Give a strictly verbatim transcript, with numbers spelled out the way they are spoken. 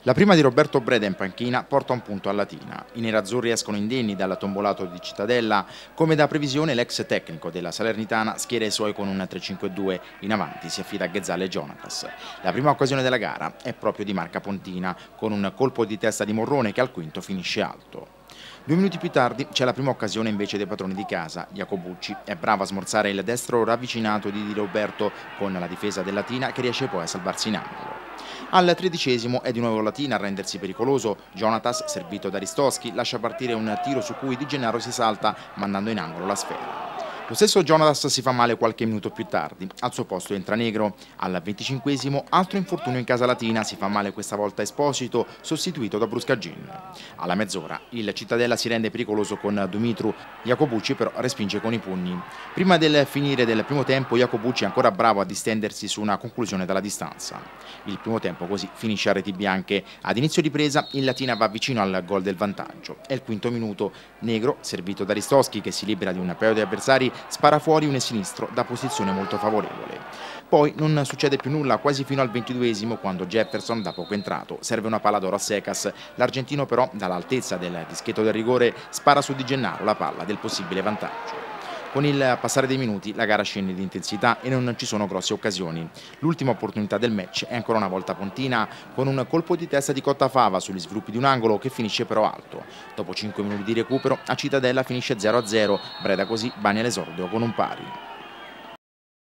La prima di Roberto Breda in panchina porta un punto a Latina. I nerazzurri escono indenni dal tombolato di Cittadella. Come da previsione l'ex tecnico della Salernitana schiera i suoi con un tre cinque due. In avanti si affida a Ghezzale e Jonatas. La prima occasione della gara è proprio di Marca Pontina, con un colpo di testa di Morrone che al quinto finisce alto. Due minuti più tardi c'è la prima occasione invece dei padroni di casa. Jacobucci è bravo a smorzare il destro ravvicinato di Di Roberto con la difesa del Latina che riesce poi a salvarsi in angolo. Al tredicesimo è di nuovo Latina a rendersi pericoloso. Jonatas, servito da Ristoschi, lascia partire un tiro su cui Di Gennaro si salta mandando in angolo la sfera. Lo stesso Jonatas si fa male qualche minuto più tardi, al suo posto entra Negro. Al venticinquesimo altro infortunio in casa Latina, si fa male questa volta Esposito, sostituito da Bruscagin. Alla mezz'ora il Cittadella si rende pericoloso con Dumitru, Jacobucci però respinge con i pugni. Prima del finire del primo tempo Jacobucci è ancora bravo a distendersi su una conclusione dalla distanza. Il primo tempo così finisce a reti bianche. Ad inizio di presa il Latina va vicino al gol del vantaggio. È il quinto minuto, Negro, servito da Ristoschi che si libera di un paio di avversari, spara fuori un sinistro da posizione molto favorevole. Poi non succede più nulla quasi fino al ventiduesimo quando Jefferson, da poco entrato, serve una palla d'oro a Secas. L'argentino però dall'altezza del dischetto del rigore spara su Di Gennaro la palla del possibile vantaggio. Con il passare dei minuti la gara scende di intensità e non ci sono grosse occasioni. L'ultima opportunità del match è ancora una volta Pontina con un colpo di testa di Cottafava sugli sviluppi di un angolo che finisce però alto. Dopo cinque minuti di recupero a Cittadella finisce zero a zero, Breda così bagna l'esordio con un pari.